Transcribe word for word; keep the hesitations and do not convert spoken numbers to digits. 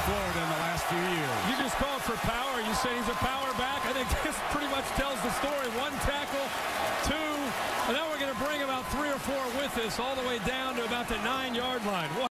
Florida in the last few years. You just called for power. You say he's a power back. I think this pretty much tells the story. One tackle, two, and now we're going to bring about three or four with us all the way down to about the nine-yard line.